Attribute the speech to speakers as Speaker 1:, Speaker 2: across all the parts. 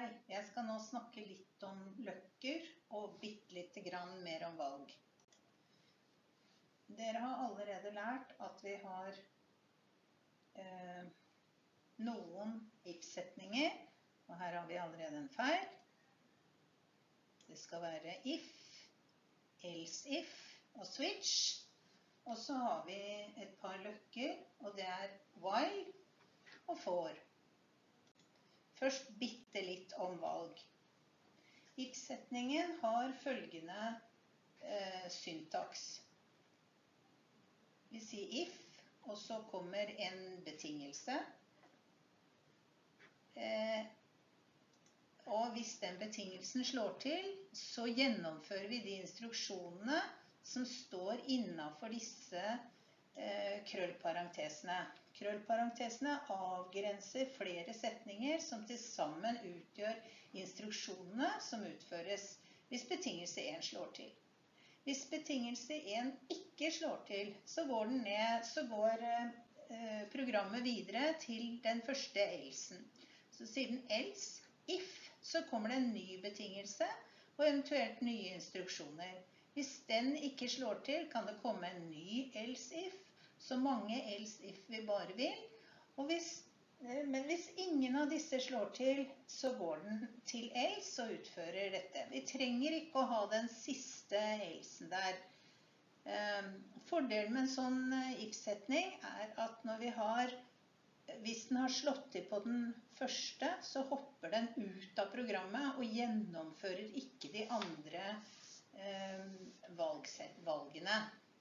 Speaker 1: Hei, jeg skal nå snakke litt om løkker og bitte grann mer om valg. Dere har allerede lært at vi har noen if-setninger, og her har vi allerede en feil. Det skal være if, else if og switch. Og så har vi et par løkker, og det er while og for. Først bitte litt om valg. If-setningen har følgende syntaks. Vi sier if, og så kommer en betingelse. Og hvis den betingelsen slår til, så gjennomfører vi de instruksjonene som står innenfor disse krøllparentesene. Krøllparentesene avgrenser flere setninger som til sammen utgjør instruksjonene som utføres hvis betingelse 1 slår til. Hvis betingelse 1 ikke slår til, så går programmet videre til den første elsen. Så siden else, if, så kommer det en ny betingelse og eventuelt nye instruksjoner. Hvis den ikke slår til, kan det komme en ny else if, så mange else if vi bare vil. Men hvis ingen av disse slår til, så går den til else og utfører dette. Vi trenger ikke å ha den siste elsen der. Fordelen med en sånn if-setning er at hvis den har slått til på den første, så hopper den ut av programmet og gjennomfører ikke de andre valgene.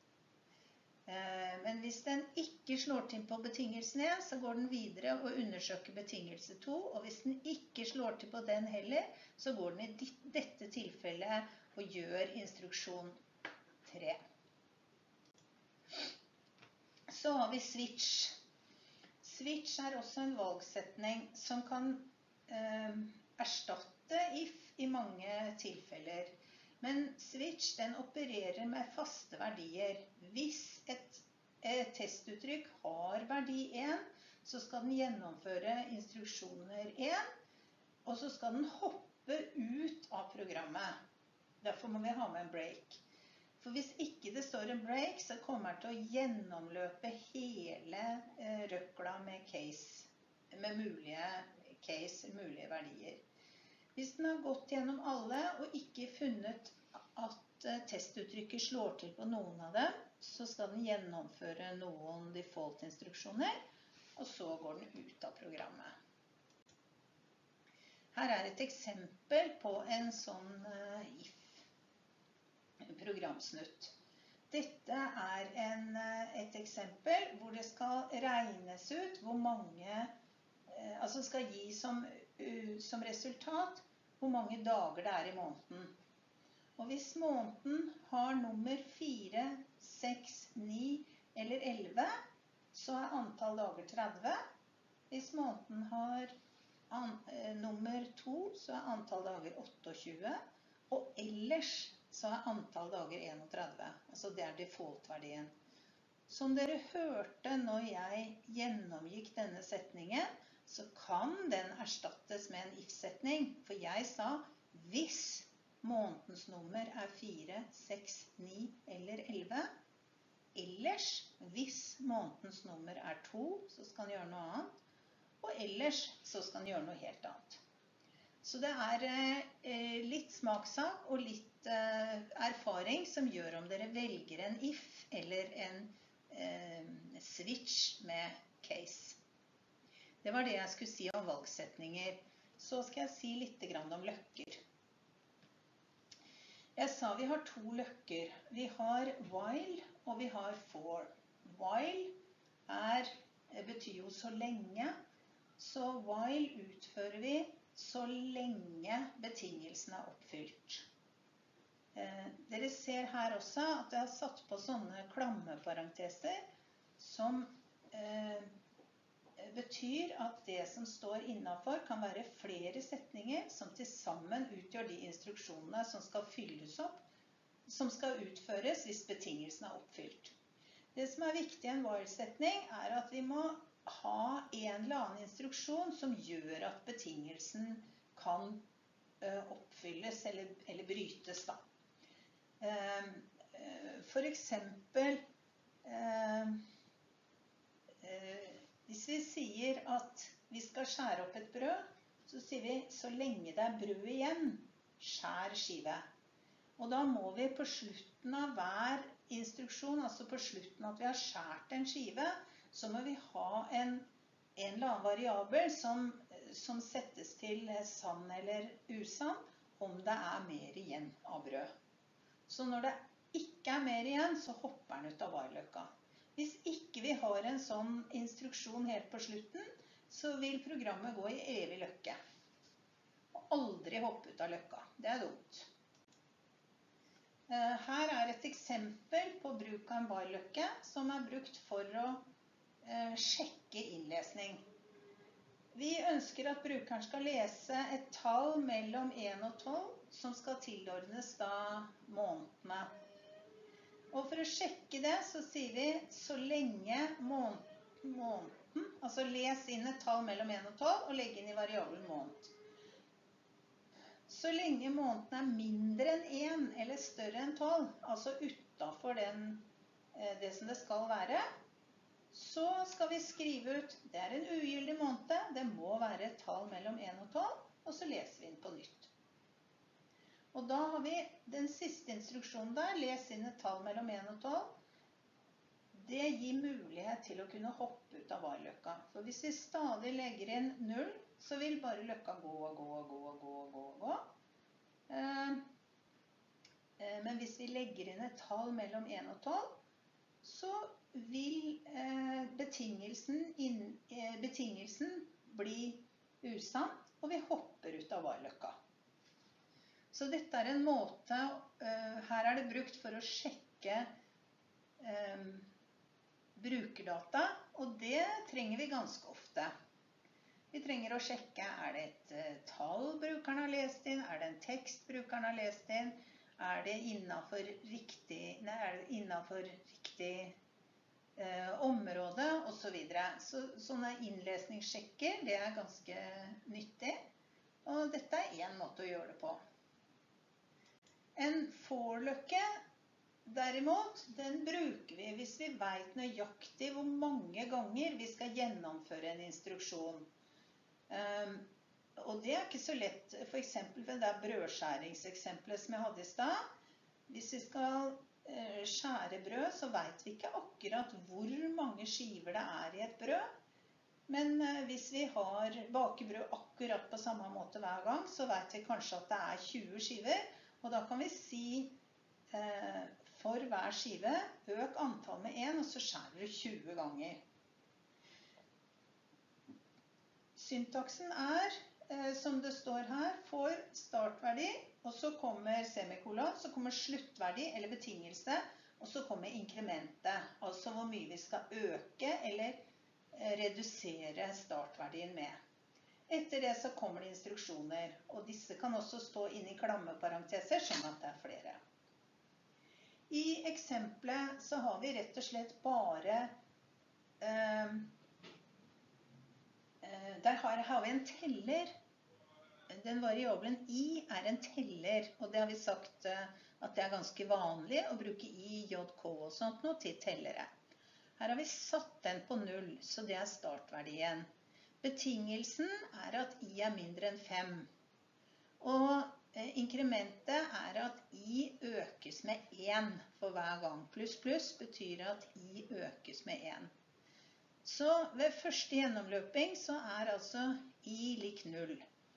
Speaker 1: Men hvis den ikke slår til på betingelsen 1, så går den videre og undersøker betingelse 2, og hvis den ikke slår til på den heller, så går den i dette tilfellet og gjør instruksjon 3. Så har vi switch. Switch er også en valgsetning som kan erstatte if i mange tilfeller. Men switch, den opererer med faste verdier. Hvis et testuttrykk har verdi 1, så skal den gjennomføre instruksjoner 1, og så skal den hoppe ut av programmet. Derfor må vi ha med en break. For hvis ikke det står en break, så kommer den til å gjennomløpe hele røkla med case, med mulige verdier. Hvis den har gått gjennom alle og ikke funnet at testuttrykket slår til på noen av dem, så skal den gjennomføre noen default-instruksjoner, og så går den ut av programmet. Her er et eksempel på en sånn if-programsnutt. Dette er et eksempel hvor det skal regnes ut hvor mange, altså skal gi som resultat hvor mange dager det er i måneden. Og hvis måneden har nummer 4, 6, 9 eller 11, så er antall dager 30. Hvis måneden har nummer 2, så er antall dager 28. Og ellers så er antall dager 31. Altså det er default-verdien. Som dere hørte når jeg gjennomgikk denne setningen, så kan den erstattes med en if-setning. For jeg sa, hvis månedens nummer er 4, 6, 9 eller 11, ellers, hvis månedens nummer er 2, så skal den gjøre noe annet, og ellers så skal den gjøre noe helt annet. Så det er litt smakssak og litt erfaring som gjør om dere velger en if eller en switch med case. Det var det jeg skulle si om valgsetninger. Så skal jeg si litt om løkker. Jeg sa vi har 2 løkker. Vi har while og vi har for. While betyr jo så lenge, så while utfører vi så lenge betingelsen er oppfylt. Dere ser her også at jeg har satt på sånne klammeparenteser som betyr at det som står innenfor kan være flere setninger som til sammen utgjør de instruksjonene som skal fylles opp, som skal utføres hvis betingelsen er oppfylt. Det som er viktig i en while-setning er at vi må ha en eller annen instruksjon som gjør at betingelsen kan oppfylles eller brytes da. For eksempel, hvis vi sier at vi skal skjære opp et brød, så sier vi så lenge det er brød igjen, skjær skive. Og da må vi på slutten av hver instruksjon, altså på slutten at vi har skjært en skive, så må vi ha en eller annen variabel som settes til sann eller usann, om det er mer igjen av brød. Så når det ikke er mer igjen, så hopper den ut av while-løkka. Hvis ikke vi har en sånn instruksjon helt på slutten, så vil programmet gå i evig løkke. Og aldri hoppe ut av løkka. Det er dumt. Her er et eksempel på bruk av en while-løkke som er brukt for å sjekke innlesning. Vi ønsker at brukeren skal lese et tall mellom 1 og 12, som skal tilordnes da månedene. Og for å sjekke det, så sier vi så lenge måneden, altså les inn et tall mellom 1 og 12, og legge inn i variabelen måned. Så lenge måneden er mindre enn 1 eller større enn 12, altså utenfor det som det skal være, så skal vi skrive ut, det er en ugyldig måned, det må være et tall mellom 1 og 12, og så leser vi inn på nytt. Og da har vi den siste instruksjonen der, les inn et tall mellom 1 og 12. Det gir mulighet til å kunne hoppe ut av while-løkka. For hvis vi stadig legger inn 0, så vil bare løkka gå og gå og gå og gå og gå og gå. Men hvis vi legger inn et tall mellom 1 og 12, så vil betingelsen bli usann, og vi hopper ut av while-løkka. Så dette er en måte, her er det brukt for å sjekke brukerdata, og det trenger vi ganske ofte. Vi trenger å sjekke, er det et tall brukeren har lest inn, er det en tekst brukeren har lest inn, er det innenfor riktig område, og så videre. Så sånne innlesningssjekker, det er ganske nyttig, og dette er en måte å gjøre det på. En for-løkke, derimot, den bruker vi hvis vi vet nøyaktig hvor mange ganger vi skal gjennomføre en instruksjon. Og det er ikke så lett, for eksempel ved det brødskjæringseksempelet som jeg hadde i sted. Hvis vi skal skjære brød, så vet vi ikke akkurat hvor mange skiver det er i et brød. Men hvis vi baker brød akkurat på samme måte hver gang, så vet vi kanskje at det er 20 skiver. Og da kan vi si for hver skive, øk antall med 1, og så skjærer du 20 ganger. Syntaksen er, som det står her, for startverdi, og så kommer semikolon, så kommer sluttverdi eller betingelse, og så kommer inkrementet, altså hvor mye vi skal øke eller redusere startverdien med. Etter det så kommer det instruksjoner, og disse kan også stå inne i klammeparenteser, sånn at det er flere. I eksempelet så har vi rett og slett bare, der har vi en teller. Den variabelen I er en teller, og det har vi sagt at det er ganske vanlig å bruke I, J, K og sånt noe til tellere. Her har vi satt den på 0, så det er startverdien. Betingelsen er at I er mindre enn 5. Og inkrementet er at I økes med 1 for hver gang. Pluss pluss betyr at I økes med 1. Så ved første gjennomløping så er altså I lik 0.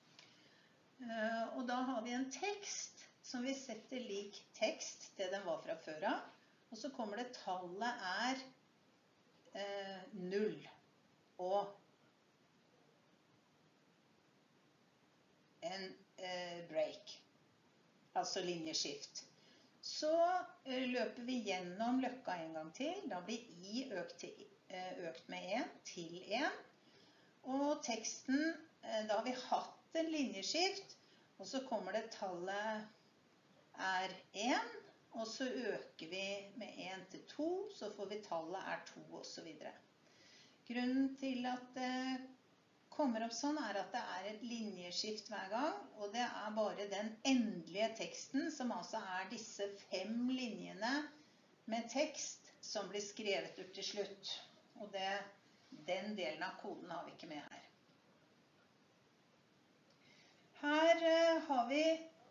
Speaker 1: Og da har vi en tekst som vi setter lik tekst, det den var fra før av. Og så kommer det tallet er 0. Og en break, altså linjeskift. Så løper vi gjennom løkka en gang til. Da blir I økt med 1 til 1. Og teksten, da har vi hatt en linjeskift, og så kommer det tallet er 1, og så øker vi med 1 til 2, så får vi tallet er 2 og så videre. Grunnen til at det kommer opp sånn, er at det er et linjeskift hver gang, og det er bare den endelige teksten, som altså er disse 5 linjene med tekst som blir skrevet ut til slutt. Og den delen av koden har vi ikke med her. Her har vi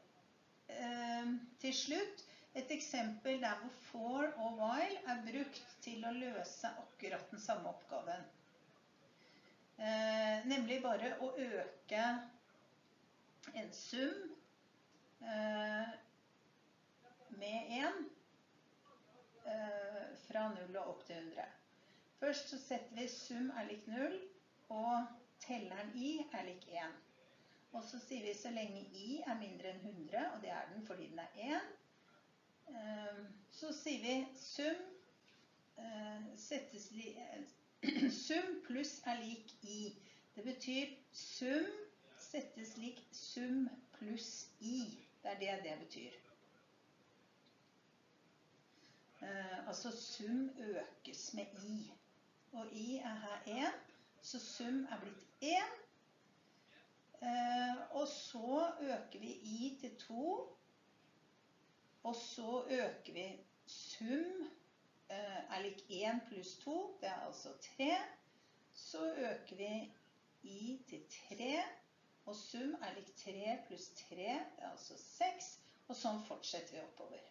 Speaker 1: til slutt et eksempel der hvor for og while er brukt til å løse akkurat den samme oppgaven. Nemlig bare å øke en sum med 1 fra 0 og opp til 100. Først så setter vi sum er lik 0, og telleren I er lik 1. Og så sier vi så lenge I er mindre enn 100, og det er den fordi den er 1. Så sier vi sum pluss er lik I. Det betyr sum settes lik sum pluss I. Det er det betyr. Altså sum økes med I. Og I er her 1, så sum er blitt 1. Og så øker vi I til 2, og så øker vi sum er lik 1 pluss 2, det er altså 3. Så øker vi I til 3, og sum er lik 3 pluss 3, det er altså 6, og sånn fortsetter vi oppover.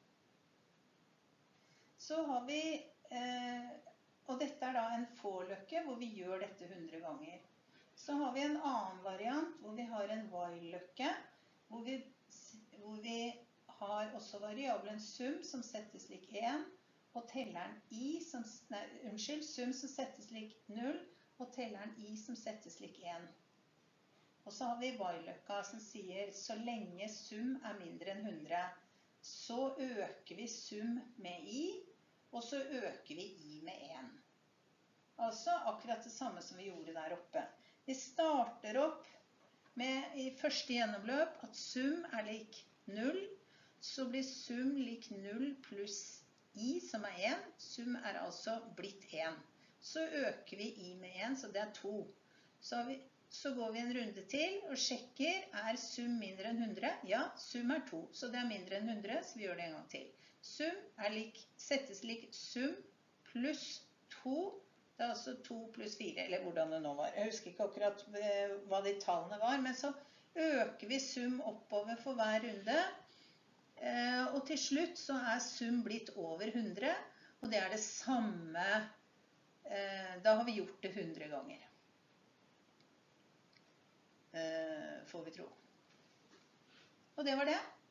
Speaker 1: Så har vi, og dette er da en for-løkke hvor vi gjør dette 100 ganger. Så har vi en annen variant hvor vi har en while-løkke, hvor vi har også variabelen sum som settes lik 1, og telleren sum som settes lik 0, og telleren I som settes lik 1. Og så har vi while-løkka som sier så lenge sum er mindre enn 100, så øker vi sum med I, og så øker vi I med 1. Altså akkurat det samme som vi gjorde der oppe. Vi starter opp med i første gjennomløp at sum er lik 0, så blir sum lik 0 pluss I som er 1. Sum er altså blitt 1. Så øker vi I med 1, så det er 2. Så går vi en runde til og sjekker, er sum mindre enn 100? Ja, sum er 2, så det er mindre enn 100, så vi gjør det en gang til. Sum settes lik sum pluss 2. Det er altså 2 pluss 4, eller hvordan det nå var. Jeg husker ikke akkurat hva de tallene var, men så øker vi sum oppover for hver runde. Og til slutt så er sum blitt over 100, og det er det samme. Da har vi gjort det 100 ganger. Får vi tro. Og det var det.